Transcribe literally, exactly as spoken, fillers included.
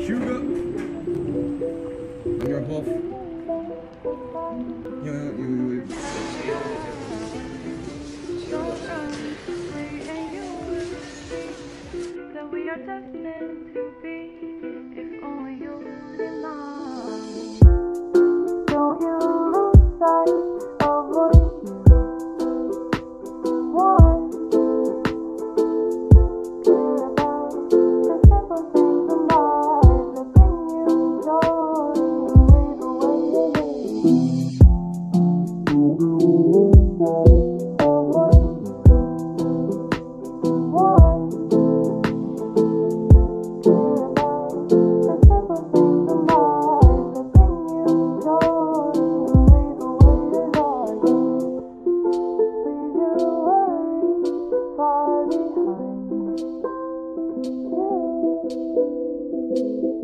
Sugar. On your above. Yeah, you, you, that we are destined to be, if only you did not. Don't you lose sight of what you want. Care about the simple things in life that bring you joy and wave away the hate. Don't you lose sight of what you want. Far behind you.